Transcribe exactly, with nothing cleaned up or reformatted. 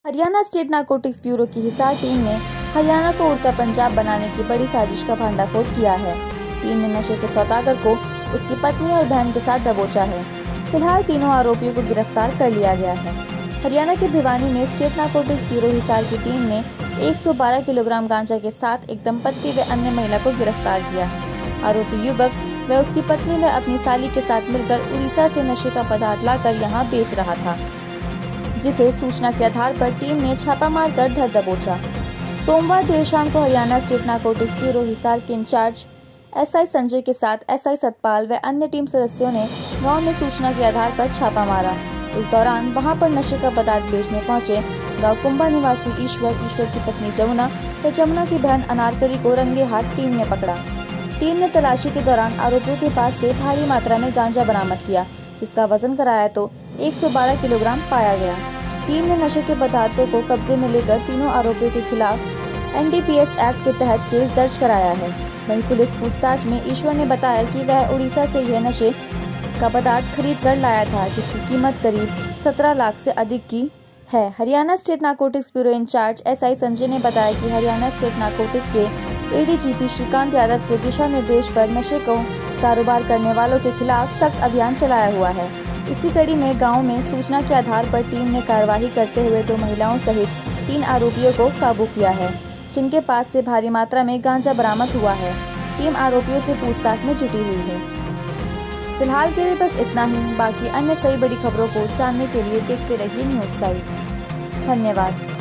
Haryana state narcotics bureau की Hisar team ने हरियाणा को उड़ता पंजाब बनाने की बड़ी साजिश का भंडाफोड़ किया है। टीम ने नशे के सौदागर को उसकी पत्नी और बहन के साथ दबोचा है। फिलहाल तीनों आरोपियों को गिरफ्तार कर लिया गया है। हरियाणा के भिवानी में स्टेट नारकोटिक्स ब्यूरो हिसार की टीम ने एक सौ बारह किलोग्राम गांजा के साथ एक दंपत्ति व अन्य महिला को गिरफ्तार किया है। आरोपी युवक व उसकी पत्नी व अपनी साली के साथ मिलकर उड़ीसा से नशे का पदार्थ लाकर यहां बेच रहा था, जिसे सूचना के आधार पर टीम ने छापा मारकर धर दबोचा। सोमवार देर शाम को Haryana state narcotics bureau Hisar के इंचार्ज एसआई संजय के साथ एसआई सतपाल व अन्य टीम सदस्यों ने गांव में सूचना के आधार पर छापा मारा। इस दौरान वहां पर नशे का पदार्थ बेचने पहुंचे गांव कुंभा निवासी ईश्वर, ईश्वर की पत्नी जमुना व जमुना की बहन अनारकली को रंगे हाथ टीम ने पकड़ा। टीम ने तलाशी के दौरान आरोपियों के पास से भारी मात्रा में गांजा बरामद किया, जिसका वजन कराया तो एक सौ बारह किलोग्राम पाया गया। टीम ने नशे के पदार्थों को कब्जे में लेकर तीनों आरोपियों के खिलाफ एनडीपीएस एक्ट के तहत केस दर्ज कराया है। वहीं पुलिस पूछताछ में ईश्वर ने बताया कि वह उड़ीसा से यह नशे का पदार्थ खरीद कर लाया था, जिसकी कीमत करीब सत्रह लाख से अधिक की है। Haryana state narcotics bureau incharge SI Sanjay ने बताया कि हरियाणा स्टेट नारकोटिक्स के एडीजीपी श्रीकांत यादव के दिशा निर्देश पर नशे को कारोबार करने वालों के खिलाफ सख्त अभियान चलाया हुआ है। इसी कड़ी में गांव में सूचना के आधार पर टीम ने कार्यवाही करते हुए दो महिलाओं सहित तीन आरोपियों को काबू किया है, जिनके पास से भारी मात्रा में गांजा बरामद हुआ है। टीम आरोपियों से पूछताछ में जुटी हुई है। फिलहाल के लिए बस इतना ही। बाकी अन्य सही बड़ी खबरों को जानने के लिए देखते रहिए न्यूज़ साइट। धन्यवाद।